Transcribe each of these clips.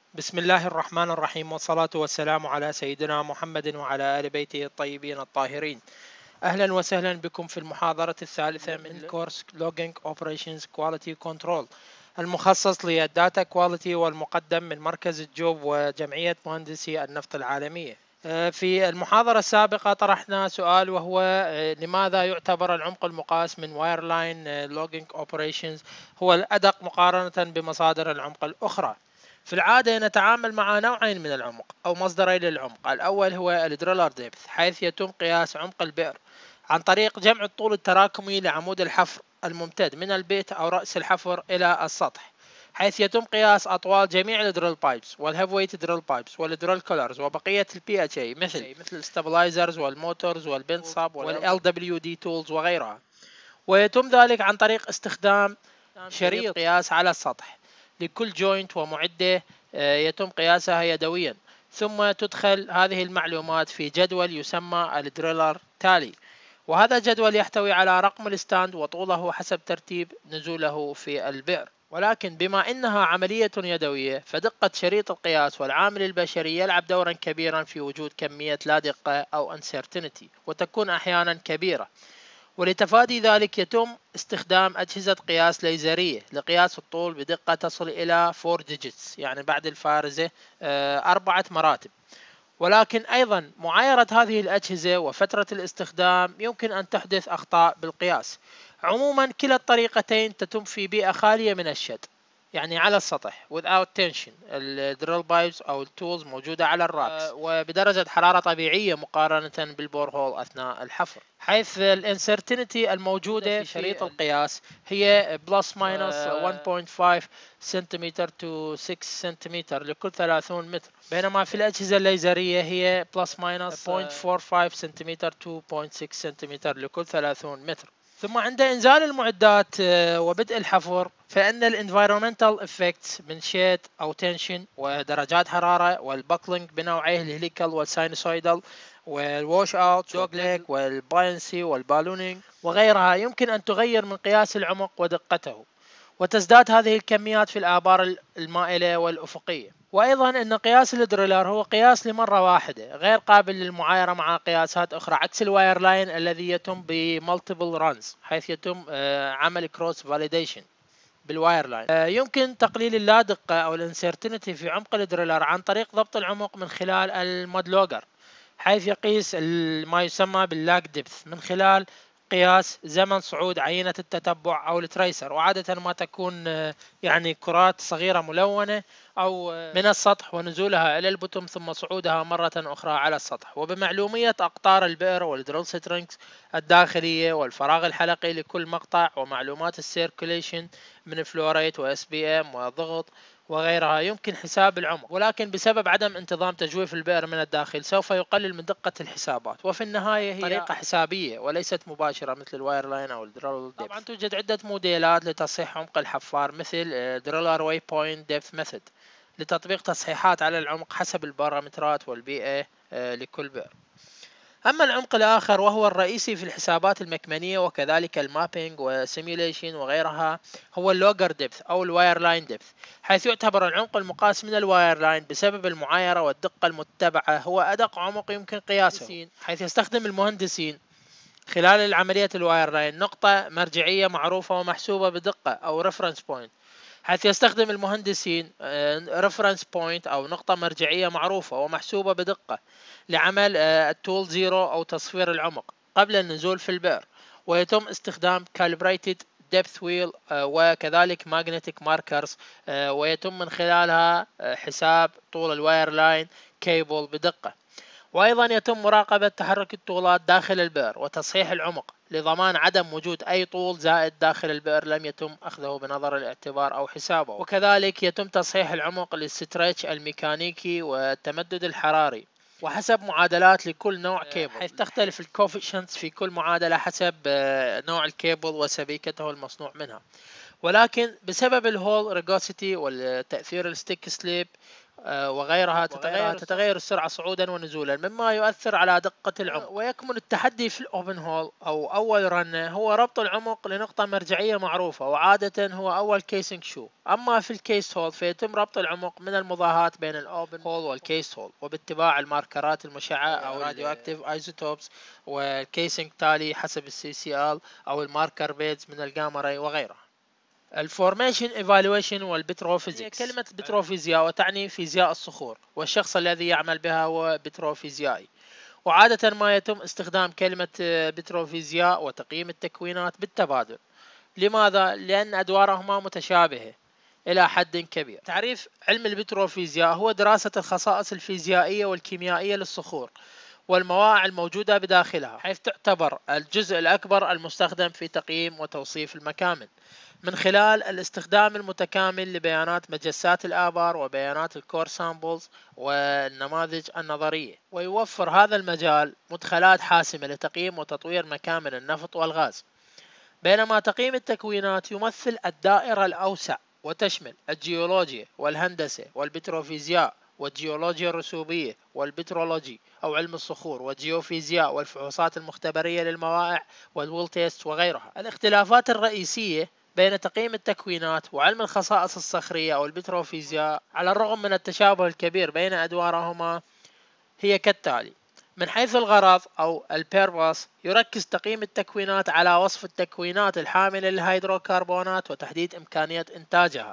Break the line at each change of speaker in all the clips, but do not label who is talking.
بسم الله الرحمن الرحيم، والصلاة والسلام على سيدنا محمد وعلى آل بيته الطيبين الطاهرين. أهلا وسهلا بكم في المحاضرة الثالثة من كورس Logging Operations Quality Control المخصص للداتا كواليتي، والمقدم من مركز الجوب وجمعية مهندسي النفط العالمية. في المحاضرة السابقة طرحنا سؤال، وهو لماذا يعتبر العمق المقاس من Wireline Logging Operations هو الأدق مقارنة بمصادر العمق الأخرى؟ في العادة نتعامل مع نوعين من العمق أو مصدرين للعمق. الأول هو الدريلر ديبث، حيث يتم قياس عمق البئر عن طريق جمع الطول التراكمي لعمود الحفر الممتد من البيت أو رأس الحفر إلى السطح، حيث يتم قياس أطوال جميع الدريل بايبس والهيف ويت دريل بايبس والدريل كولرز وبقية البي اتش اي مثل الستابلايزرز والموتورز والبنت ساب والال دبليو دي تولز وغيرها. ويتم ذلك عن طريق استخدام شريط قياس على السطح لكل جوينت ومعدة يتم قياسها يدويا، ثم تدخل هذه المعلومات في جدول يسمى الدريلر تالي، وهذا الجدول يحتوي على رقم الستاند وطوله حسب ترتيب نزوله في البئر. ولكن بما انها عملية يدوية، فدقة شريط القياس والعامل البشري يلعب دورا كبيرا في وجود كمية لا دقة او uncertainty، وتكون احيانا كبيرة. ولتفادي ذلك يتم استخدام أجهزة قياس ليزرية لقياس الطول بدقة تصل إلى 4 digits، يعني بعد الفارزة 4 مراتب. ولكن أيضا معايرة هذه الأجهزة وفترة الاستخدام يمكن أن تحدث أخطاء بالقياس. عموما كلا الطريقتين تتم في بيئة خالية من الشد، يعني على السطح without tension. الدريل بايبس أو التولز موجودة على الراكس وبدرجة حرارة طبيعية مقارنة بالبور هول أثناء الحفر، حيث الانسرتينتي الموجودة في شريط القياس هي بلس ماينس 1.5 سنتيمتر to 6 سنتيمتر لكل 30 متر، بينما في الأجهزة الليزرية هي بلس ماينس 0.45 سنتيمتر to 0.6 سنتيمتر لكل 30 متر. ثم عند إنزال المعدات وبدء الحفر، فإن الانفيرومنتال افكتس من شيد أو تنشن ودرجات حرارة والبكلينج بنوعيه الهليكال والساينوسويدال والووش اوت دوغليك والباينسي والبالونينج وغيرها يمكن أن تغير من قياس العمق ودقته، وتزداد هذه الكميات في الآبار المائلة والأفقية. وأيضا أن قياس الدريلر هو قياس لمرة واحدة، غير قابل للمعايرة مع قياسات أخرى، عكس الواير لاين الذي يتم بمالتيبل رانز، حيث يتم عمل كروس فاليديشن بالواير لاين. يمكن تقليل اللادقة أو الانسرتينتي في عمق الدريلر عن طريق ضبط العمق من خلال المودلوجر، حيث يقيس ما يسمى باللاج ديبث من خلال قياس زمن صعود عينة التتبع أو التريسر، وعادة ما تكون يعني كرات صغيرة ملونة أو من السطح ونزولها إلى البتم ثم صعودها مرة أخرى على السطح، وبمعلومية أقطار البئر والدريل سترينجز الداخلية والفراغ الحلقي لكل مقطع، ومعلومات السيركوليشن من فلوريت واس بي ام وضغط وغيرها. يمكن حساب العمق، ولكن بسبب عدم انتظام تجويف البئر من الداخل سوف يقلل من دقة الحسابات، وفي النهاية هي طريقة حسابية وليست مباشرة مثل الواير لاين أو الدريل ديبث. طبعا توجد عدة موديلات لتصحيح عمق الحفار، مثل دريلر واي بوينت ديبث ميثود لتطبيق تصحيحات على العمق حسب البارامترات والبيئة لكل بئر. أما العمق الآخر وهو الرئيسي في الحسابات المكمنية وكذلك المابينج والسيميوليشن وغيرها، هو اللوجر ديبث أو الواير لاين ديبث، حيث يعتبر العمق المقاس من الواير لاين بسبب المعايرة والدقة المتبعة هو أدق عمق يمكن قياسه، حيث يستخدم المهندسين خلال العملية الواير لاين نقطة مرجعية معروفة ومحسوبة بدقة أو ريفرنس بوينت، حيث يستخدم المهندسين ريفرنس بوينت أو نقطة مرجعية معروفة ومحسوبة بدقة لعمل التول زيرو أو تصفير العمق قبل النزول في البئر، ويتم استخدام calibrated depth wheel وكذلك magnetic markers، ويتم من خلالها حساب طول الواير لاين كيبل بدقة. وأيضا يتم مراقبة تحرك الطولات داخل البئر وتصحيح العمق لضمان عدم وجود أي طول زائد داخل البئر لم يتم أخذه بنظر الاعتبار أو حسابه. وكذلك يتم تصحيح العمق للستريتش الميكانيكي والتمدد الحراري وحسب معادلات لكل نوع كيبل، حيث تختلف الكوفيشنتس في كل معادلة حسب نوع الكيبل وسبيكته المصنوع منها. ولكن بسبب الهول ريجوسيتي والتأثير الستيك سليب وغيرها تتغير السرعة صعودا ونزولا، مما يؤثر على دقة العمق. ويكمن التحدي في الأوبن هول أو أول رن هو ربط العمق لنقطة مرجعية معروفة، وعادة هو أول كيسنج شو. أما في الكيس هول فيتم ربط العمق من المضاهاة بين الأوبن هول والكيس هول، وباتباع الماركرات المشعة أو راديو أكتيف ايزوتوبس، والكيسنج تالي حسب السي سي ال أو الماركر بيدز من الجاما راي وغيرها. الفورميشن ايفالويشن والبتروفيزيكس. كلمة بتروفيزياء وتعني فيزياء الصخور، والشخص الذي يعمل بها هو بتروفيزيائي. وعادة ما يتم استخدام كلمة بتروفيزياء وتقييم التكوينات بالتبادل. لماذا؟ لأن أدوارهما متشابهة إلى حد كبير. تعريف علم البتروفيزياء هو دراسة الخصائص الفيزيائية والكيميائية للصخور والمواقع الموجودة بداخلها، حيث تعتبر الجزء الأكبر المستخدم في تقييم وتوصيف المكامن من خلال الاستخدام المتكامل لبيانات مجسات الآبار وبيانات الكور سامبلز والنماذج النظرية. ويوفر هذا المجال مدخلات حاسمة لتقييم وتطوير مكامن النفط والغاز. بينما تقييم التكوينات يمثل الدائرة الأوسع، وتشمل الجيولوجيا والهندسة والبتروفيزياء والجيولوجيا الرسوبية والبترولوجي أو علم الصخور والجيوفيزياء والفحوصات المختبرية للمواقع والويل تيست وغيرها. الاختلافات الرئيسية بين تقييم التكوينات وعلم الخصائص الصخرية أو البتروفيزياء، على الرغم من التشابه الكبير بين أدوارهما، هي كالتالي: من حيث الغرض أو البيربس، يركز تقييم التكوينات على وصف التكوينات الحاملة للهيدروكربونات وتحديد إمكانية إنتاجها،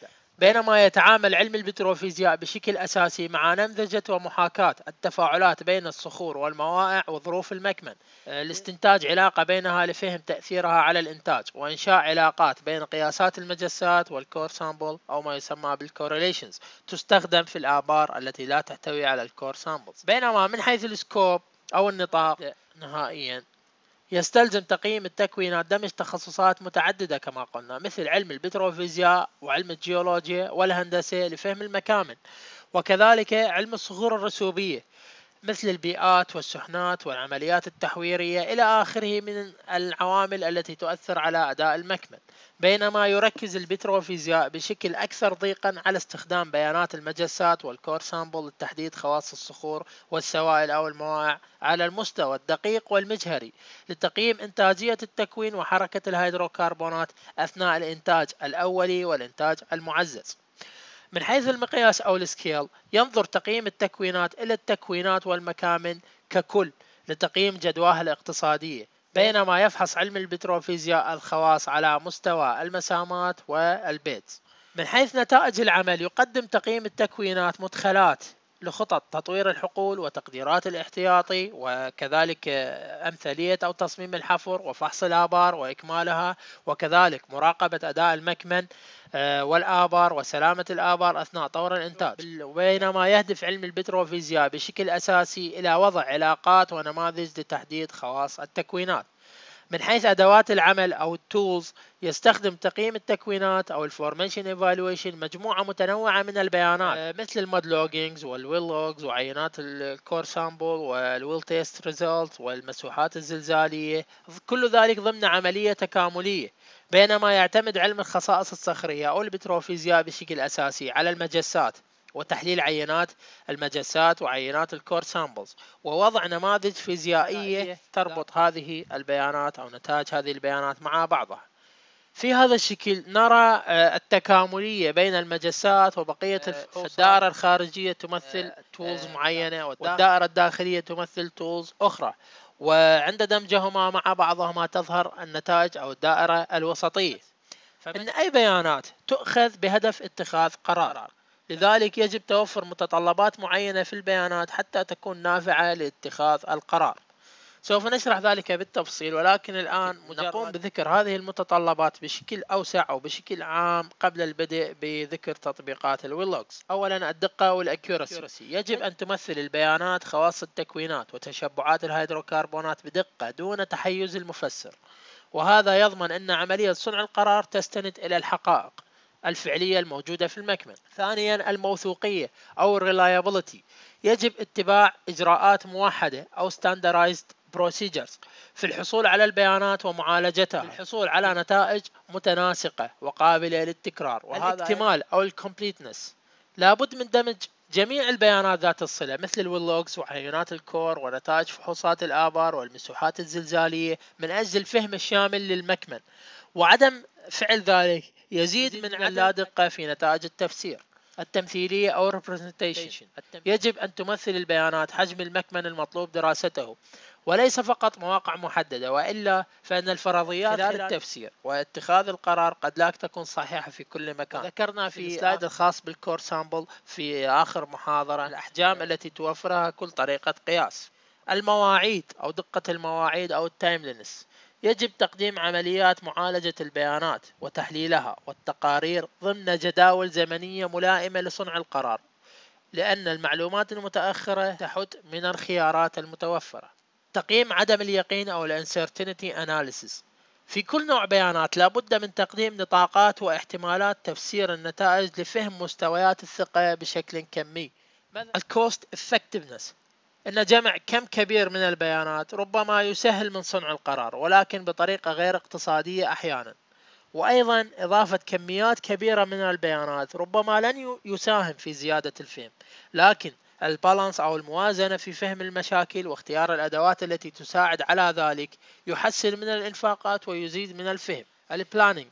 بينما يتعامل علم البتروفيزياء بشكل أساسي مع نمذجة ومحاكاة التفاعلات بين الصخور والمواقع وظروف المكمن، لاستنتاج علاقة بينها لفهم تأثيرها على الإنتاج، وإنشاء علاقات بين قياسات المجسات والكور سامبل أو ما يسمى بالكوريليشنز، تستخدم في الآبار التي لا تحتوي على الكور سامبلز. بينما من حيث السكوب أو النطاق نهائيا، يستلزم تقييم التكوينات دمج تخصصات متعددة كما قلنا، مثل علم البتروفيزياء وعلم الجيولوجيا والهندسة لفهم المكامن، وكذلك علم الصخور الرسوبية مثل البيئات والسحنات والعمليات التحويرية إلى آخره من العوامل التي تؤثر على أداء المكمن. بينما يركز البتروفيزياء بشكل أكثر ضيقا على استخدام بيانات المجسات والكور سامبل لتحديد خواص الصخور والسوائل أو المواقع على المستوى الدقيق والمجهري، لتقييم إنتاجية التكوين وحركة الهيدروكربونات أثناء الإنتاج الأولي والإنتاج المعزز. من حيث المقياس أو السكيل، ينظر تقييم التكوينات إلى التكوينات والمكامن ككل لتقييم جدواها الاقتصادية، بينما يفحص علم البتروفيزياء الخواص على مستوى المسامات والبيتز. من حيث نتائج العمل، يقدم تقييم التكوينات مدخلات لخطط تطوير الحقول وتقديرات الاحتياطي، وكذلك أمثلية أو تصميم الحفر وفحص الآبار وإكمالها، وكذلك مراقبة أداء المكمن والآبار وسلامة الآبار أثناء طور الإنتاج. بينما يهدف علم البتروفيزياء بشكل أساسي إلى وضع علاقات ونماذج لتحديد خواص التكوينات. من حيث أدوات العمل أو التولز، يستخدم تقييم التكوينات أو الفورميشن ايفالويشن مجموعة متنوعة من البيانات مثل المود لوجينجز والويل لوجز وعينات الكور سامبل والويل تيست ريزلت والمسوحات الزلزالية، كل ذلك ضمن عملية تكاملية. بينما يعتمد علم الخصائص الصخرية أو البتروفيزياء بشكل أساسي على المجسات وتحليل عينات المجسات وعينات الكور سامبلز، ووضع نماذج فيزيائية تربط هذه البيانات أو نتائج هذه البيانات مع بعضها. في هذا الشكل نرى التكاملية بين المجسات وبقية الدائرة الخارجية تمثل تولز معينة، والدائرة الداخلية تمثل تولز أخرى، وعند دمجهما مع بعضهما تظهر النتائج أو الدائرة الوسطية. إن أي بيانات تؤخذ بهدف اتخاذ قرار، لذلك يجب توفر متطلبات معينة في البيانات حتى تكون نافعة لاتخاذ القرار. سوف نشرح ذلك بالتفصيل، ولكن الآن نقوم بذكر هذه المتطلبات بشكل أوسع أو بشكل عام قبل البدء بذكر تطبيقات الويلوجز. أولا، الدقة والأكيورسي. يجب أن تمثل البيانات خواص التكوينات وتشبعات الهيدروكربونات بدقة دون تحيز المفسر، وهذا يضمن أن عملية صنع القرار تستند إلى الحقائق الفعلية الموجودة في المكمن. ثانيا، الموثوقية أو reliability. يجب اتباع إجراءات موحدة أو standardized procedures في الحصول على البيانات ومعالجتها، في الحصول على نتائج متناسقة وقابلة للتكرار. وهذا الاكتمال أو الكومبليتنس لابد من دمج جميع البيانات ذات الصلة مثل الويلوجز وعينات الكور ونتائج فحوصات الآبار والمسوحات الزلزالية من أجل الفهم الشامل للمكمن، وعدم فعل ذلك يزيد من اللادقة في نتائج التفسير التمثيلية أو representation. يجب أن تمثل البيانات حجم المكمن المطلوب دراسته وليس فقط مواقع محددة، وإلا فإن الفرضيات خلال التفسير واتخاذ القرار قد لا تكون صحيحة في كل مكان. ذكرنا في السلايد الخاص بالكور سامبل في آخر محاضرة الأحجام التي توفرها كل طريقة قياس. المواعيد أو دقة المواعيد أو التايملينس. يجب تقديم عمليات معالجة البيانات وتحليلها والتقارير ضمن جداول زمنية ملائمة لصنع القرار، لأن المعلومات المتأخرة تحد من الخيارات المتوفرة. تقييم عدم اليقين أو الانسرتينتي أناليسيس. في كل نوع بيانات لابد من تقديم نطاقات واحتمالات تفسير النتائج لفهم مستويات الثقة بشكل كمي. الكوست افكتفنس. إن جمع كم كبير من البيانات ربما يسهل من صنع القرار، ولكن بطريقة غير اقتصادية أحيانا. وأيضا إضافة كميات كبيرة من البيانات ربما لن يساهم في زيادة الفهم، لكن البالانس أو الموازنة في فهم المشاكل واختيار الأدوات التي تساعد على ذلك يحسن من الإنفاقات ويزيد من الفهم. البلانينج.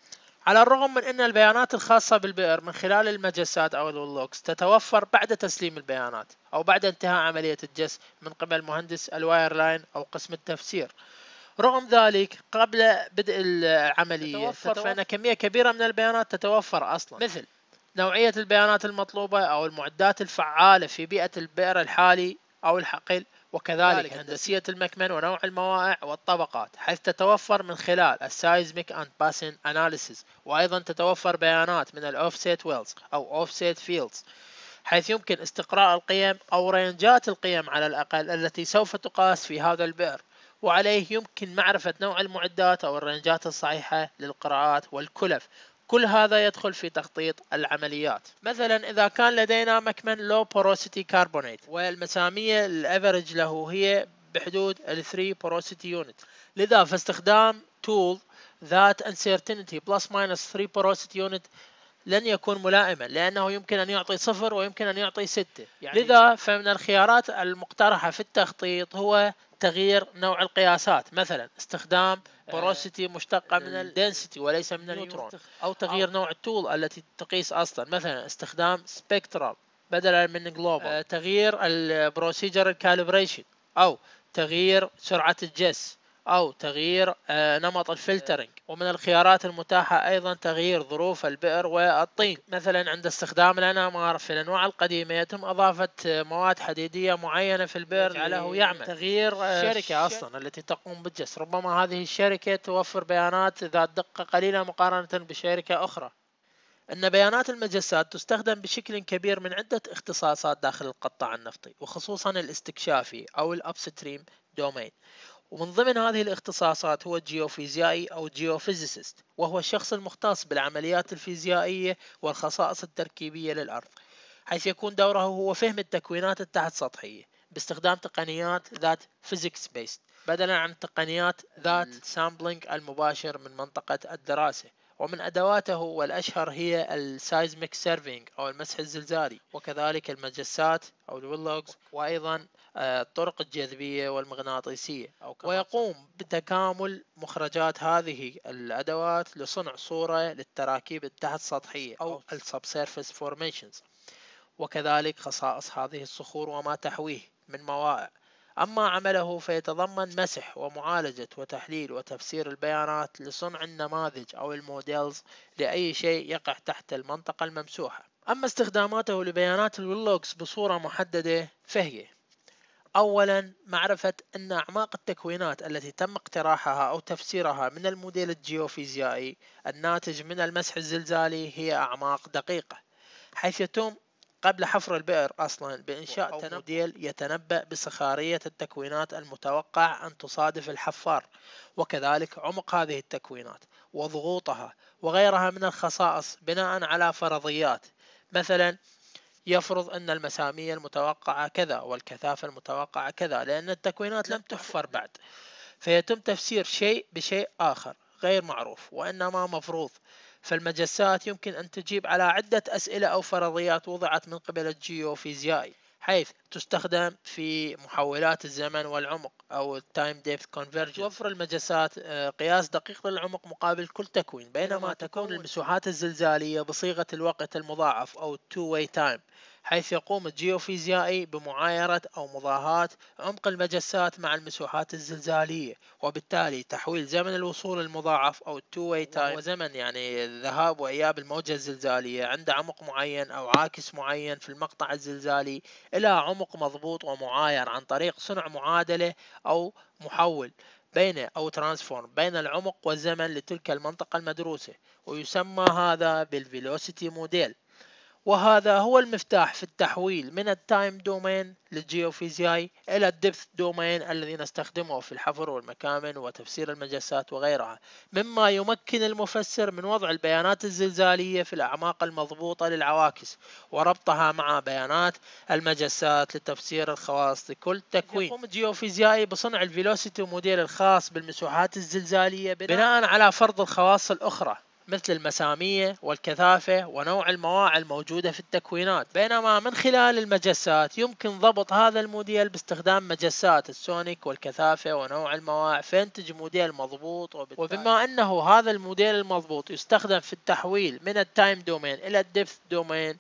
على الرغم من أن البيانات الخاصة بالبئر من خلال المجسات أو الويلوجز تتوفر بعد تسليم البيانات أو بعد انتهاء عملية الجس من قبل مهندس الواير لاين أو قسم التفسير، رغم ذلك قبل بدء العملية فإن كمية كبيرة من البيانات تتوفر أصلا، مثل نوعية البيانات المطلوبة أو المعدات الفعالة في بيئة البئر الحالي أو الحقل، وكذلك هندسية المكمن ونوع الموائع والطبقات، حيث تتوفر من خلال السايزميك أند باسين أناليسيس. وأيضا تتوفر بيانات من الأوفسيت ويلز أو أوفسيت فيلدز، حيث يمكن استقراء القيم أو رينجات القيم على الأقل التي سوف تقاس في هذا البئر، وعليه يمكن معرفة نوع المعدات أو الرنجات الصحيحة للقراءات والكلف. كل هذا يدخل في تخطيط العمليات. مثلا إذا كان لدينا مكمن low porosity carbonate والمسامية الأفرج له هي بحدود 3 porosity unit، لذا فاستخدام tool ذات uncertainty plus minus 3 porosity unit لن يكون ملائما، لأنه يمكن أن يعطي 0 ويمكن أن يعطي 6. لذا فمن الخيارات المقترحة في التخطيط هو تغيير نوع القياسات، مثلا استخدام بوروسيتي مشتقة من الدنسيتي وليس من النيوترون، أو تغيير نوع التول التي تقيس أصلا، مثلا استخدام سبكترال بدلا من جلوبال، تغيير البروسيجر الكاليبريشن، أو تغيير سرعة الجس، أو تغيير نمط الفلترنج. ومن الخيارات المتاحة أيضا تغيير ظروف البئر والطين، مثلا عند استخدام الأنامار في الأنواع القديمة يتم إضافة مواد حديدية معينة في البئر على يعمل. تغيير الشركة أصلا التي تقوم بالجس، ربما هذه الشركة توفر بيانات ذات دقة قليلة مقارنة بشركة أخرى. أن بيانات المجسات تستخدم بشكل كبير من عدة اختصاصات داخل القطاع النفطي، وخصوصا الاستكشافي أو الأبستريم دومين. ومن ضمن هذه الاختصاصات هو الجيوفيزيائي أو الجيوفيزيست، وهو الشخص المختص بالعمليات الفيزيائية والخصائص التركيبية للأرض، حيث يكون دوره هو فهم التكوينات التحت سطحية باستخدام تقنيات ذات physics based بدلا عن تقنيات ذات سامبلينج المباشر من منطقة الدراسة. ومن أدواته والأشهر هي السايزميك سيرفينج أو المسح الزلزالي، وكذلك المجسات أو الويلوجز، وأيضا الطرق الجاذبية والمغناطيسية. ويقوم بتكامل مخرجات هذه الأدوات لصنع صورة للتراكيب التحت سطحية أو subsurface formations، وكذلك خصائص هذه الصخور وما تحويه من موائع. أما عمله فيتضمن مسح ومعالجة وتحليل وتفسير البيانات لصنع النماذج أو الموديلز لأي شيء يقع تحت المنطقة الممسوحة. أما استخداماته لبيانات الويلوجز بصورة محددة فهي: أولا، معرفة أن أعماق التكوينات التي تم اقتراحها أو تفسيرها من الموديل الجيوفيزيائي الناتج من المسح الزلزالي هي أعماق دقيقة، حيث يتم قبل حفر البئر أصلا بإنشاء موديل يتنبأ بصخارية التكوينات المتوقع أن تصادف الحفار، وكذلك عمق هذه التكوينات وضغوطها وغيرها من الخصائص بناء على فرضيات. مثلا يفرض أن المسامية المتوقعة كذا والكثافة المتوقعة كذا، لأن التكوينات لم تحفر بعد، فيتم تفسير شيء بشيء آخر غير معروف وإنما مفروض. فالمجسات يمكن أن تجيب على عدة أسئلة أو فرضيات وضعت من قبل الجيوفيزيائي، حيث تستخدم في محولات الزمن والعمق أو Time Depth Convergence. توفر المجسات قياس دقيق للعمق مقابل كل تكوين، بينما تكون المسوحات الزلزالية بصيغة الوقت المضاعف أو Two-Way Time، حيث يقوم الجيوفيزيائي بمعايرة أو مضاهاة عمق المجسات مع المسوحات الزلزالية، وبالتالي تحويل زمن الوصول المضاعف أو Two-Way Time، وزمن يعني ذهاب وإياب الموجة الزلزالية عند عمق معين أو عاكس معين في المقطع الزلزالي، إلى عمق مضبوط ومعاير عن طريق صنع معادلة أو محول أو ترانسفورم بين العمق والزمن لتلك المنطقة المدروسة، ويسمى هذا بالفيلوسيتي موديل. وهذا هو المفتاح في التحويل من التايم دومين للجيوفيزياء إلى الدبث دومين الذي نستخدمه في الحفر والمكامن وتفسير المجسات وغيرها، مما يمكن المفسر من وضع البيانات الزلزالية في الأعماق المضبوطة للعواكس وربطها مع بيانات المجسات لتفسير الخواص لكل تكوين. يقوم الجيوفيزيائي بصنع الفيلوسيتي موديل الخاص بالمسوحات الزلزالية بناء على فرض الخواص الأخرى مثل المسامية والكثافة ونوع المواعي الموجودة في التكوينات، بينما من خلال المجسات يمكن ضبط هذا الموديل باستخدام مجسات السونيك والكثافة ونوع المواعي فينتج موديل مضبوط. وبما أنه هذا الموديل المضبوط يستخدم في التحويل من التايم دومين إلى الدبث دومين،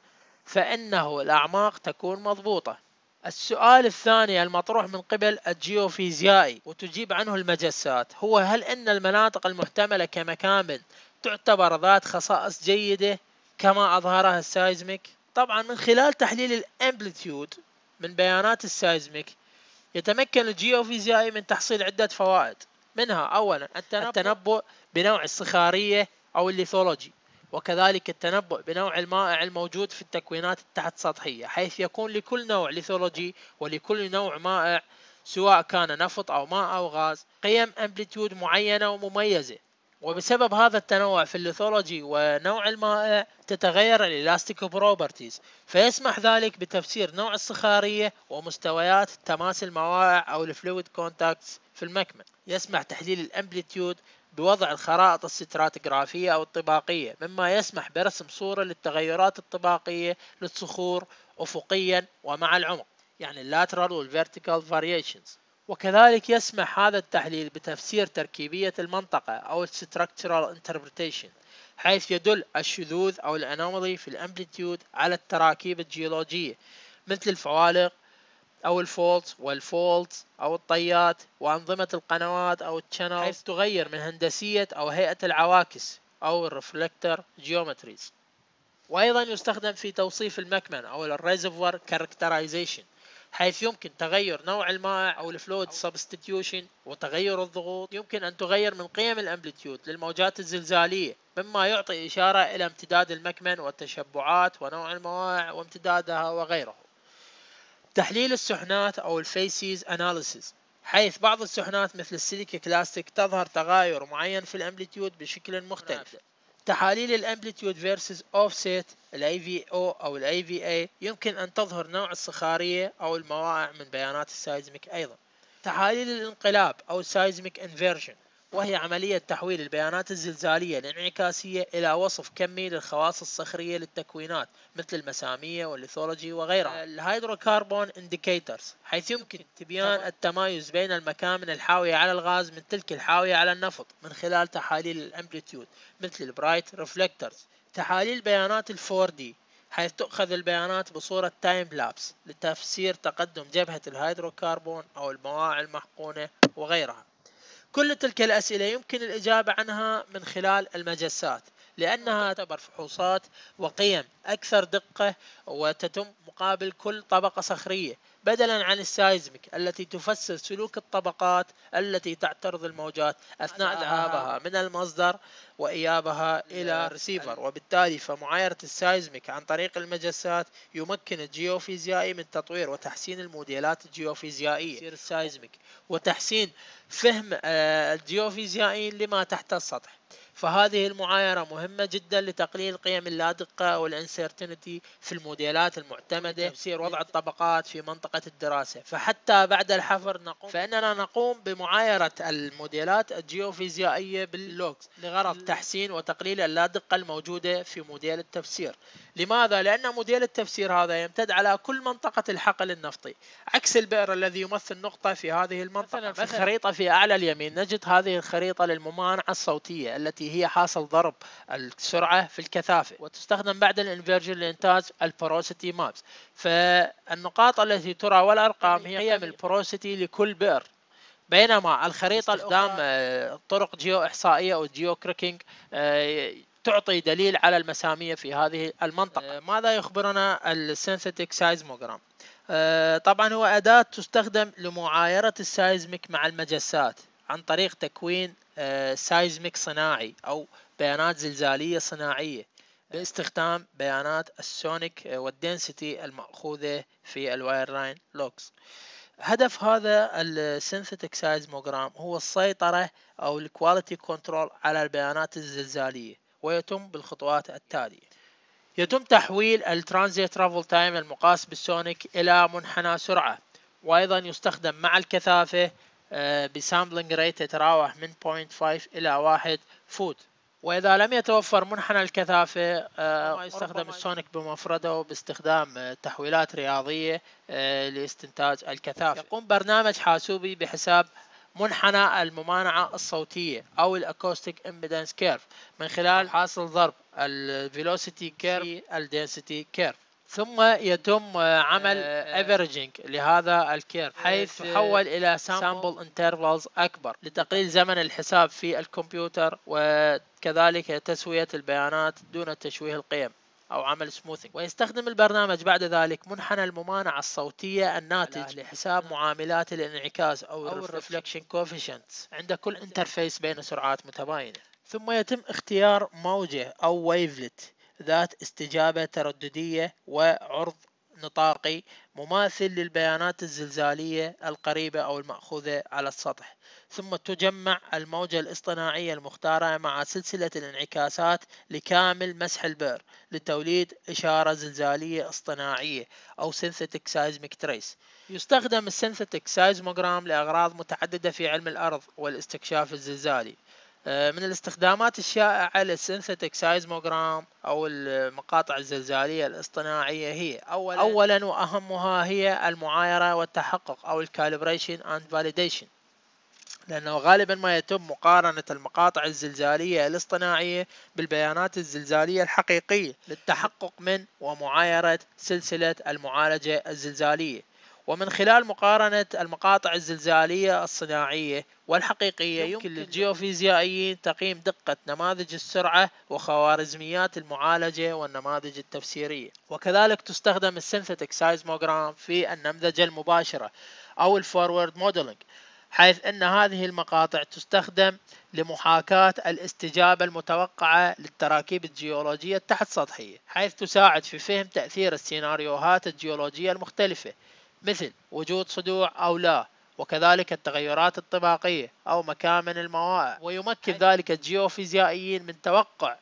فإنه الأعماق تكون مضبوطة. السؤال الثاني المطروح من قبل الجيوفيزيائي وتجيب عنه المجسات هو: هل أن المناطق المحتملة كمكامن تعتبر ذات خصائص جيدة كما أظهرها السايزميك؟ طبعا من خلال تحليل الامبليتيود من بيانات السايزميك يتمكن الجيوفيزيائي من تحصيل عدة فوائد، منها أولا التنبؤ بنوع الصخارية أو الليثولوجي، وكذلك التنبؤ بنوع المائع الموجود في التكوينات التحت سطحية، حيث يكون لكل نوع ليثولوجي ولكل نوع مائع سواء كان نفط أو ماء أو غاز قيم امبليتيود معينة ومميزة. وبسبب هذا التنوع في الليثولوجي ونوع المائع تتغير الإلاستيك بروبرتيز، فيسمح ذلك بتفسير نوع الصخارية ومستويات تماس الموائع أو الفلويد كونتاكتس في المكمن. يسمح تحليل الامبليتيود بوضع الخرائط الستراتيغرافية أو الطباقية، مما يسمح برسم صورة للتغيرات الطباقية للصخور أفقيا ومع العمق، يعني lateral والvertical variations. وكذلك يسمح هذا التحليل بتفسير تركيبية المنطقة أو structural interpretation، حيث يدل الشذوذ أو الأنومالي في الامبليتيود على التراكيب الجيولوجية مثل الفوالق أو الفولت والفولت أو الطيات وأنظمة القنوات أو الشانل، حيث تغير من هندسية أو هيئة العواكس أو الرفلكتر جيومتريز. وأيضا يستخدم في توصيف المكمن أو الريزرفوار كاركترايزيشن، حيث يمكن تغير نوع الماء أو الفلويد سبستيتيوشن وتغير الضغوط. يمكن أن تغير من قيم الامبليتيود للموجات الزلزالية، مما يعطي إشارة إلى امتداد المكمن والتشبعات ونوع المواقع وامتدادها وغيره. تحليل السحنات أو الفيسيز أناليسيس، حيث بعض السحنات مثل السيليكا كلاستيك تظهر تغير معين في الامبليتيود بشكل مختلف. تحاليل الامبليتيود فيرسز اوفست الاي في او او الاي في اي يمكن ان تظهر نوع الصخارية او المواقع من بيانات السايزميك. ايضا تحاليل الانقلاب او سايزميك انفيرجن، وهي عملية تحويل البيانات الزلزالية الانعكاسية إلى وصف كمي للخواص الصخرية للتكوينات مثل المسامية والليثولوجي وغيرها. الهيدروكربون انديكيتورز، حيث يمكن تبيان التمايز بين المكامن الحاوية على الغاز من تلك الحاوية على النفط من خلال تحاليل الامبليتيود مثل البرايت ريفلكتورز. تحاليل بيانات الفور دي، حيث تؤخذ البيانات بصورة تايم لابس لتفسير تقدم جبهة الهيدروكربون أو المواعي المحقونة وغيرها. كل تلك الأسئلة يمكن الإجابة عنها من خلال المجسات، لأنها تعتبر فحوصات وقيم أكثر دقة وتتم مقابل كل طبقة صخرية، بدلا عن السايزميك التي تفسر سلوك الطبقات التي تعترض الموجات أثناء ذهابها من المصدر وإيابها إلى الريسيفر. وبالتالي فمعايرة السايزميك عن طريق المجسات يمكن الجيوفيزيائي من تطوير وتحسين الموديلات الجيوفيزيائية السايزميك وتحسين فهم الجيوفيزيائيين لما تحت السطح. فهذه المعايرة مهمة جدا لتقليل قيم اللادقة أو الانسرتينتي في الموديلات المعتمدة لتفسير وضع الطبقات في منطقة الدراسة. فحتى بعد الحفر فإننا نقوم بمعايرة الموديلات الجيوفيزيائية باللوجز لغرض تحسين وتقليل اللادقة الموجودة في موديل التفسير. لماذا؟ لأن موديل التفسير هذا يمتد على كل منطقة الحقل النفطي، عكس البئر الذي يمثل نقطة في هذه المنطقة. في الخريطة في أعلى اليمين نجد هذه الخريطة للممانعة الصوتية التي هي حاصل ضرب السرعة في الكثافة، وتستخدم بعد الانفيرجن لإنتاج البوروسيتي مابس. فالنقاط التي ترى والأرقام هي قيم البوروسيتي لكل بئر، بينما الخريطة استخدام طرق جيو إحصائية أو جيو كريكينج تعطي دليل على المسامية في هذه المنطقة. ماذا يخبرنا السينثيتيك سايزموغرام؟ طبعا هو أداة تستخدم لمعايرة السايزميك مع المجسات عن طريق تكوين سايزميك صناعي أو بيانات زلزالية صناعية باستخدام بيانات السونيك والدنسيتي المأخوذة في الوايرلاين لوجز. هدف هذا السينثيتيك سايزموغرام هو السيطرة أو الكواليتي كنترول على البيانات الزلزالية، ويتم بالخطوات التالية. يتم تحويل الترانزيت ترافل تايم المقاس بالسونيك إلى منحنى سرعة، وأيضا يستخدم مع الكثافة بسامبلنج ريت يتراوح من 0.5 إلى 1 فوت. وإذا لم يتوفر منحنى الكثافة يستخدم السونيك بمفرده باستخدام تحويلات رياضية لاستنتاج الكثافة. يقوم برنامج حاسوبي بحساب منحنى الممانعة الصوتية أو الأكوستيك إمبيدنس كيرف من خلال حاصل ضرب الفيلوسيتي كيرف في الدنسيتي كيرف، ثم يتم عمل افريجينج لهذا الكيرف حيث تحول إلى سامبل انترفالز أكبر لتقليل زمن الحساب في الكمبيوتر، وكذلك تسوية البيانات دون تشويه القيم أو عمل سموثينج. ويستخدم البرنامج بعد ذلك منحنى الممانعة الصوتية الناتج لحساب معاملات الانعكاس أو الريفلكشن كوفيشنتس عند كل انترفيس بين سرعات متباينة. ثم يتم اختيار موجة أو ويفلت ذات استجابة ترددية وعرض نطاقي مماثل للبيانات الزلزالية القريبة أو المأخوذة على السطح، ثم تجمع الموجة الاصطناعية المختارة مع سلسلة الانعكاسات لكامل مسح البئر لتوليد إشارة زلزالية اصطناعية أو Synthetic Seismic Trace. يستخدم السينثيتيك سايزموغرام لأغراض متعددة في علم الأرض والاستكشاف الزلزالي. من الاستخدامات الشائعة للسينثيتيك سايزموغرام أو المقاطع الزلزالية الاصطناعية هي أولا وأهمها هي المعايرة والتحقق أو الكاليبريشن أند فاليديشن، لأنه غالبا ما يتم مقارنة المقاطع الزلزالية الاصطناعية بالبيانات الزلزالية الحقيقية للتحقق من ومعايرة سلسلة المعالجة الزلزالية. ومن خلال مقارنة المقاطع الزلزالية الصناعية والحقيقية يمكن للجيوفيزيائيين تقييم دقة نماذج السرعة وخوارزميات المعالجة والنماذج التفسيرية. وكذلك تستخدم السينثيتيك سايزموغرام في النمذجة المباشرة أو الفورورد موديلنج، حيث أن هذه المقاطع تستخدم لمحاكاة الاستجابة المتوقعة للتراكيب الجيولوجية التحت سطحية، حيث تساعد في فهم تأثير السيناريوهات الجيولوجية المختلفة مثل وجود صدوع أو لا، وكذلك التغيرات الطباقية أو مكامن الموائع. ويمكن ذلك الجيوفيزيائيين من توقع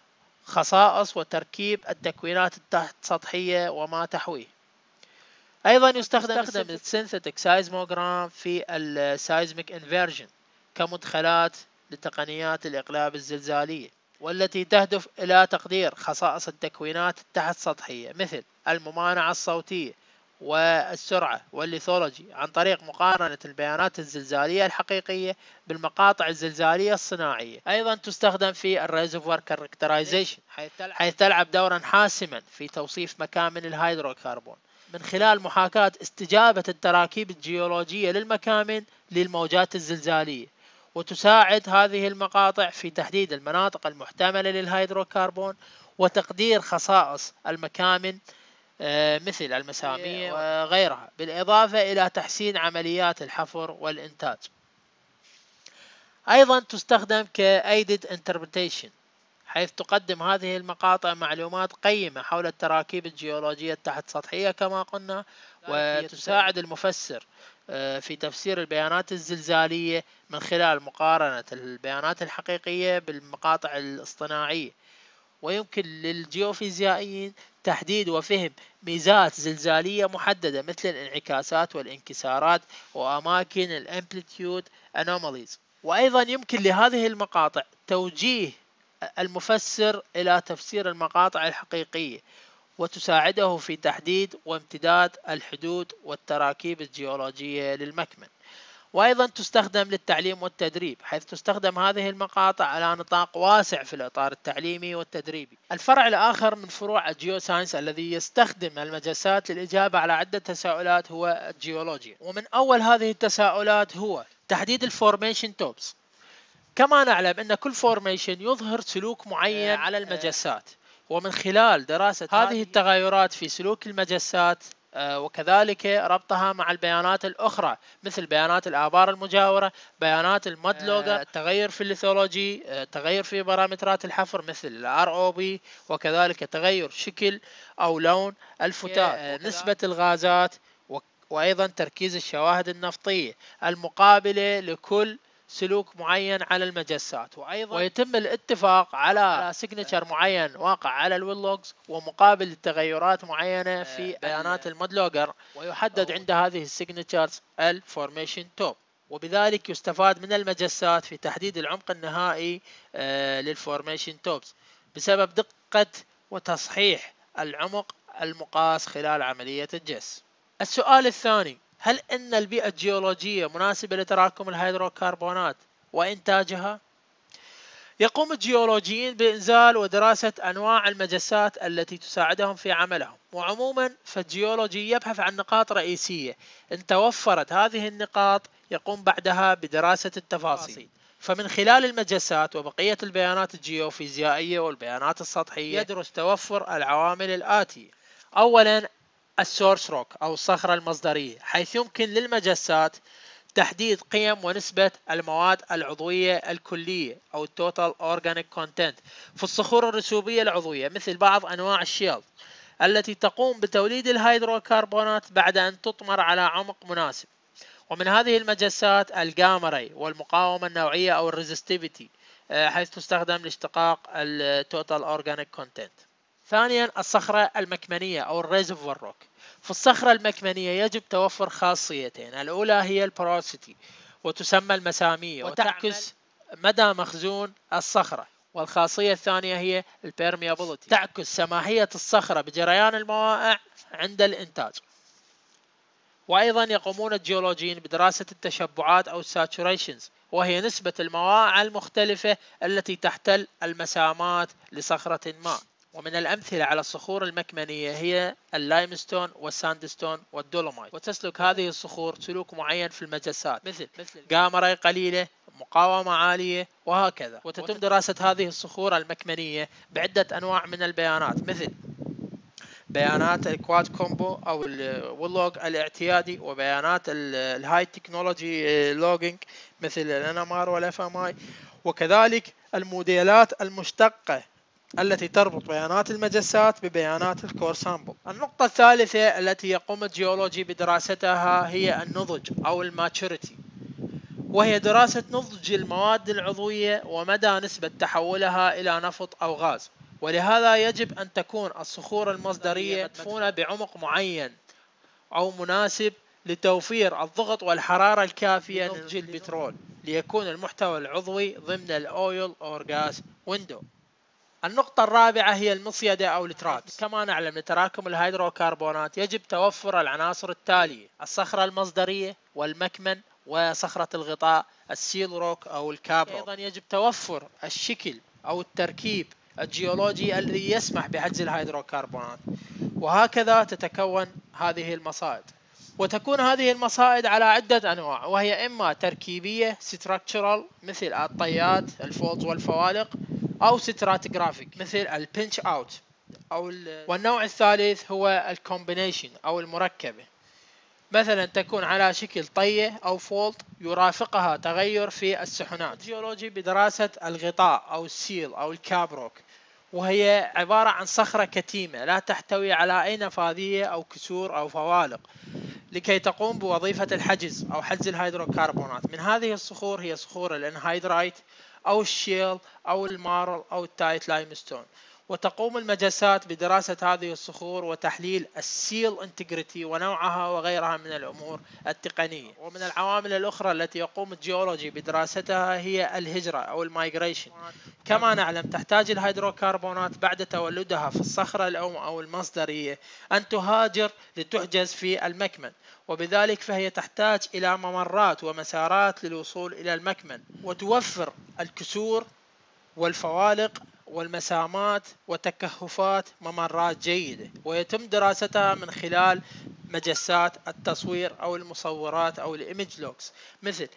خصائص وتركيب التكوينات التحت سطحية وما تحويه. أيضا يستخدم السينثيتيك سايزموغرام في السايزميك انفيرجن كمدخلات لتقنيات الإقلاب الزلزالية، والتي تهدف إلى تقدير خصائص التكوينات التحت سطحية مثل الممانعة الصوتية والسرعة والليثولوجي عن طريق مقارنة البيانات الزلزالية الحقيقية بالمقاطع الزلزالية الصناعية. أيضا تستخدم في الريزرفوار كاركترايزيشن، حيث تلعب دورا حاسما في توصيف مكامن الهيدروكربون من خلال محاكاة استجابة التراكيب الجيولوجية للمكامن للموجات الزلزالية. وتساعد هذه المقاطع في تحديد المناطق المحتملة للهيدروكربون وتقدير خصائص المكامن مثل المسامية وغيرها، بالإضافة إلى تحسين عمليات الحفر والإنتاج. أيضا تستخدم كأيدد انتربريتيشن حيث تقدم هذه المقاطع معلومات قيمة حول التراكيب الجيولوجية التحت سطحية كما قلنا، وتساعد المفسر في تفسير البيانات الزلزالية من خلال مقارنة البيانات الحقيقية بالمقاطع الاصطناعية. ويمكن للجيوفيزيائيين تحديد وفهم ميزات زلزالية محددة مثل الانعكاسات والانكسارات وأماكن الامبليتيود انوماليز. وأيضا يمكن لهذه المقاطع توجيه المفسر إلى تفسير المقاطع الحقيقية، وتساعده في تحديد وامتداد الحدود والتراكيب الجيولوجية للمكمن. وأيضا تستخدم للتعليم والتدريب، حيث تستخدم هذه المقاطع على نطاق واسع في الإطار التعليمي والتدريبي. الفرع الآخر من فروع الجيوساينس الذي يستخدم المجسات للإجابة على عدة تساؤلات هو الجيولوجيا. ومن أول هذه التساؤلات هو تحديد الفورميشن توبس. كما نعلم أن كل فورميشن يظهر سلوك معين على المجسات، ومن خلال دراسة هذه التغيرات في سلوك المجسات وكذلك ربطها مع البيانات الأخرى مثل بيانات الآبار المجاورة، بيانات المدلوجر، التغير في الليثولوجي، تغير في بارامترات الحفر مثل ال ROB، وكذلك تغير شكل أو لون الفتات، نسبة الغازات، وأيضا تركيز الشواهد النفطية المقابلة لكل سلوك معين على المجسات. وأيضا ويتم الاتفاق على سيجنتشر معين واقع على الويلوجز ومقابل تغيرات معينة في بيانات المدلوجر، ويحدد عند هذه السيجنتشرز الفورميشن توب. وبذلك يستفاد من المجسات في تحديد العمق النهائي للفورميشن توبس بسبب دقة وتصحيح العمق المقاس خلال عملية الجس. السؤال الثاني: هل أن البيئة الجيولوجية مناسبة لتراكم الهيدروكربونات وإنتاجها؟ يقوم الجيولوجيين بإنزال ودراسة أنواع المجسات التي تساعدهم في عملهم، وعموما فالجيولوجي يبحث عن نقاط رئيسية. إن توفرت هذه النقاط يقوم بعدها بدراسة التفاصيل. فمن خلال المجسات وبقية البيانات الجيوفيزيائية والبيانات السطحية يدرس توفر العوامل الآتية. أولا السورس روك أو الصخرة المصدرية، حيث يمكن للمجسات تحديد قيم ونسبة المواد العضوية الكلية أو Total Organic Content في الصخور الرسوبية العضوية مثل بعض أنواع الشيل التي تقوم بتوليد الهيدروكربونات بعد أن تطمر على عمق مناسب. ومن هذه المجسات الجامري والمقاومة النوعية أو الريزستيفيتي، حيث تستخدم لاشتقاق Total Organic Content. ثانيا الصخرة المكمنية أو الريزرفوار روك. في الصخرة المكمنية يجب توفر خاصيتين: الأولى هي البوروسيتي وتسمى المسامية وتعكس مدى مخزون الصخرة، والخاصية الثانية هي البيرميابيليتي تعكس سماحية الصخرة بجريان الموائع عند الإنتاج. وأيضا يقومون الجيولوجيين بدراسة التشبعات أو الساتوريشنز، وهي نسبة الموائع المختلفة التي تحتل المسامات لصخرة ما. ومن الأمثلة على الصخور المكمنية هي اللايمستون والساندستون والدولومايت. وتسلك هذه الصخور سلوك معين في المجسات مثل جامري قليلة، مقاومة عالية، وهكذا. وتتم دراسة هذه الصخور المكمنية بعدة أنواع من البيانات مثل بيانات الكواد كومبو أو الويلوج الاعتيادي، وبيانات الهاي تكنولوجي لوجينج مثل الانامار والاف ام اي، وكذلك الموديلات المشتقة التي تربط بيانات المجسات ببيانات الكور سامبل. النقطة الثالثة التي يقوم الجيولوجي بدراستها هي النضج أو الماتشوريتي، وهي دراسة نضج المواد العضوية ومدى نسبة تحولها إلى نفط أو غاز. ولهذا يجب أن تكون الصخور المصدرية مدفونة بعمق معين أو مناسب لتوفير الضغط والحرارة الكافية لنضج البترول ليكون المحتوى العضوي ضمن الأويل أو غاز ويندو. النقطة الرابعة هي المصيدة أو التراك. كما نعلم لتراكم الهيدروكربونات يجب توفر العناصر التالية: الصخرة المصدرية والمكمن وصخرة الغطاء السيل روك أو الكاب روك. أيضا يجب توفر الشكل أو التركيب الجيولوجي الذي يسمح بحجز الهيدروكربونات. وهكذا تتكون هذه المصائد. وتكون هذه المصائد على عدة أنواع، وهي إما تركيبية structural مثل الطيات الفولز والفوالق، أو stratigraphic مثل البنش أوت والنوع الثالث هو الكومبينيشن أو المركبة. مثلا تكون على شكل طية أو فولت يرافقها تغير في السحنات. الجيولوجي بدراسة الغطاء أو السيل أو الكابروك، وهي عبارة عن صخرة كتيمة لا تحتوي على أي نفاذية أو كسور أو فوالق، لكي تقوم بوظيفة الحجز أو حجز الهيدروكربونات. من هذه الصخور هي صخور الانهايدرايت أو الشيل أو المارل أو التايت لايمستون. وتقوم المجسات بدراسة هذه الصخور وتحليل السيل انتجريتي ونوعها وغيرها من الأمور التقنية. ومن العوامل الأخرى التي يقوم الجيولوجي بدراستها هي الهجرة أو المايجريشن. كما نعلم تحتاج الهيدروكربونات بعد تولدها في الصخرة الأم أو المصدرية أن تهاجر لتحجز في المكمن، وبذلك فهي تحتاج إلى ممرات ومسارات للوصول إلى المكمن، وتوفر الكسور والفوالق والمسامات وتكهفات ممرات جيدة، ويتم دراستها من خلال مجسات التصوير أو المصورات أو الإيمج لوكس مثل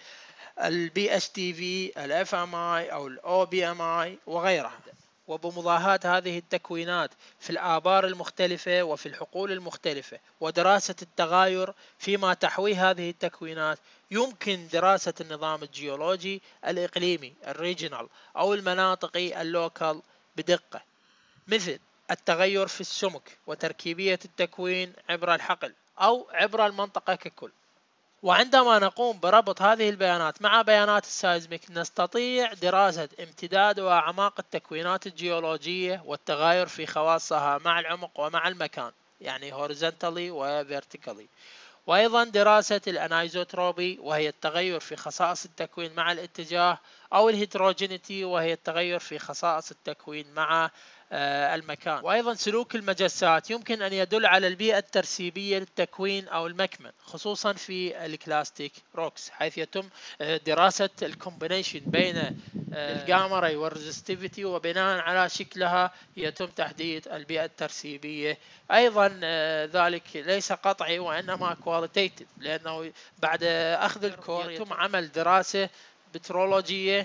الBHTV، الFMI أو الOBMI وغيرها. وبمضاهاة هذه التكوينات في الآبار المختلفة وفي الحقول المختلفة ودراسة التغاير فيما تحويه هذه التكوينات، يمكن دراسة النظام الجيولوجي الإقليمي الريجينال أو المناطقي اللوكال بدقة، مثل التغير في السمك وتركيبية التكوين عبر الحقل أو عبر المنطقة ككل. وعندما نقوم بربط هذه البيانات مع بيانات السايزميك نستطيع دراسة امتداد وأعماق التكوينات الجيولوجية والتغاير في خواصها مع العمق ومع المكان، يعني horizontally و vertically. وأيضا دراسة الأنايزوتروبي وهي التغير في خصائص التكوين مع الاتجاه، أو الهيتروجينيتي وهي التغير في خصائص التكوين مع المكان. وأيضا سلوك المجسات يمكن أن يدل على البيئة الترسيبية للتكوين أو المكمن، خصوصا في الكلاستيك روكس، حيث يتم دراسة الكومبينيشن بين الجاما راي والريزستيفيتي، وبناء على شكلها يتم تحديد البيئة الترسيبية. أيضا ذلك ليس قطعي وإنما كواليتيتيف، لأنه بعد أخذ الكور يتم عمل دراسة بترولوجية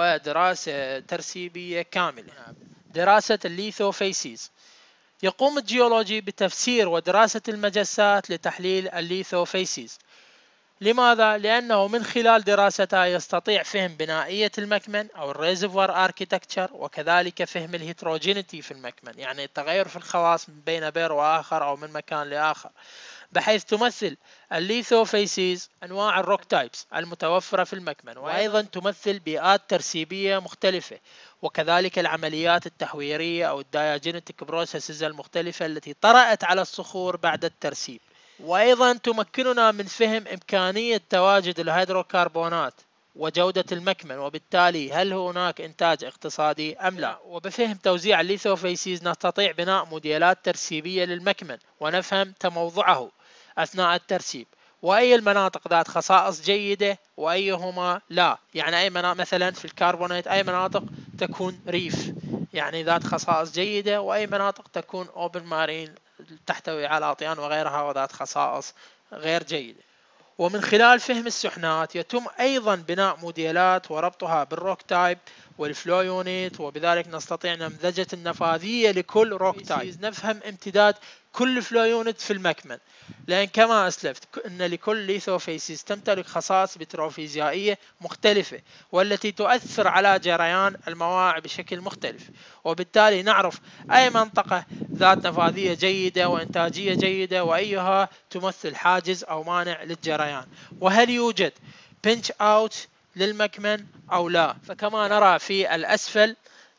ودراسة ترسيبية كاملة. دراسة الليثوفيسيز، يقوم الجيولوجي بتفسير ودراسة المجسات لتحليل الليثوفيسيز. لماذا؟ لأنه من خلال دراستها يستطيع فهم بنائية المكمن أو الريزرفوار اركيتكتشر، وكذلك فهم الهيتروجينيتي في المكمن، يعني التغير في الخواص من بين بير وآخر أو من مكان لآخر، بحيث تمثل الليثوفيسيز أنواع الروك تايبس المتوفرة في المكمن، وأيضا تمثل بيئات ترسيبية مختلفة، وكذلك العمليات التحويرية أو الدايجينيتيك بروسيسز المختلفة التي طرأت على الصخور بعد الترسيب. وأيضا تمكننا من فهم إمكانية تواجد الهيدروكربونات وجودة المكمن، وبالتالي هل هناك إنتاج اقتصادي أم لا. وبفهم توزيع الليثوفيسيز نستطيع بناء موديلات ترسيبية للمكمن ونفهم تموضعه أثناء الترسيب، وأي المناطق ذات خصائص جيدة وأيهما لا. يعني أي مناطق مثلا في الكربونات أي مناطق تكون ريف يعني ذات خصائص جيدة، وأي مناطق تكون أوبن مارين تحتوي على أطيان وغيرها وذات خصائص غير جيدة. ومن خلال فهم السحنات يتم أيضا بناء موديلات وربطها بالروك تايب والفلو يونت، وبذلك نستطيع نمذجة النفاذية لكل روك تايب، نفهم امتداد كل فلو يونت في المكمن، لأن كما أسلفت أن لكل ليثوفيسيس تمتلك خصائص بتروفيزيائية مختلفة والتي تؤثر على جريان المواعي بشكل مختلف، وبالتالي نعرف أي منطقة ذات نفاذية جيدة وإنتاجية جيدة وأيها تمثل حاجز أو مانع للجريان، وهل يوجد pinch out للمكمن أو لا. فكما نرى في الأسفل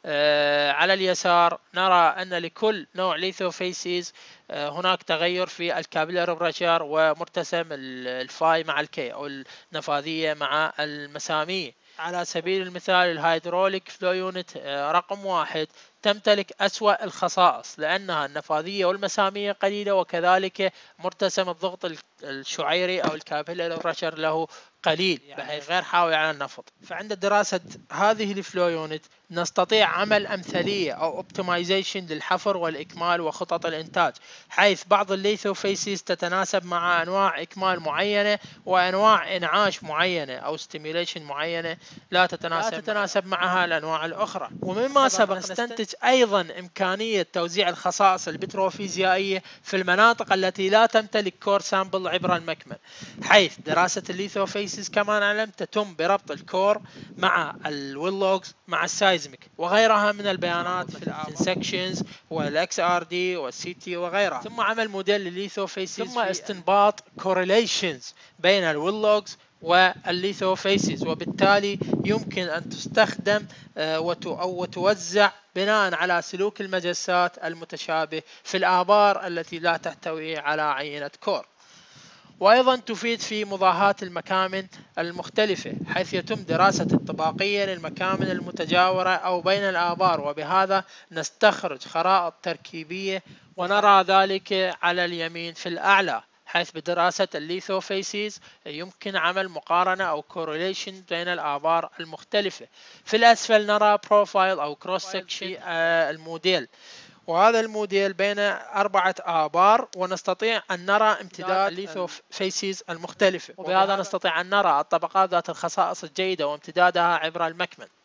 على اليسار نرى أن لكل نوع ليثوفيسيز هناك تغير في الكابيلاري بريشر ومرتسم الفاي مع الكي أو النفاذية مع المسامية. على سبيل المثال الهيدروليك فلو يونت رقم 1 تمتلك أسوأ الخصائص لأنها النفاذية والمسامية قليلة، وكذلك مرتسم الضغط الشعيري أو الكابيلاري بريشر له قليل بحيث غير حاوي على النفط. فعند دراسة هذه الفلو يونت نستطيع عمل أمثلية أو اوبتمايزيشن للحفر والإكمال وخطط الإنتاج، حيث بعض الليثوفيسيز تتناسب مع أنواع إكمال معينة وأنواع إنعاش معينة أو ستيميوليشن معينة لا تتناسب معها الأنواع الأخرى. ومما سبق نستنتج أيضا إمكانية توزيع الخصائص البتروفيزيائية في المناطق التي لا تمتلك كور سامبل عبر المكمن، حيث دراسة الليثوفيسيز كما نعلم تتم بربط الكور مع الويلوجز مع السايزميك وغيرها من البيانات في الانسكشنز والاكس ار دي والسي تي وغيرها، ثم عمل موديل للليثوفيسيز، ثم استنباط كورليشنز بين الويلوجز والليثوفيسيز، وبالتالي يمكن أن تستخدم أو توزع بناء على سلوك المجسات المتشابه في الآبار التي لا تحتوي على عينة كور. وأيضا تفيد في مضاهاة المكامن المختلفة، حيث يتم دراسة الطباقية للمكامن المتجاورة أو بين الآبار، وبهذا نستخرج خرائط تركيبية ونرى ذلك على اليمين في الأعلى، حيث بدراسة الليثوفيسيز يمكن عمل مقارنة أو correlation بين الآبار المختلفة. في الأسفل نرى بروفايل أو كروس سكشن الموديل، وهذا الموديل بين 4 آبار، ونستطيع أن نرى امتداد الليثوفيسيز المختلفة، وبهذا نستطيع أن نرى الطبقات ذات الخصائص الجيدة وامتدادها عبر المكمن.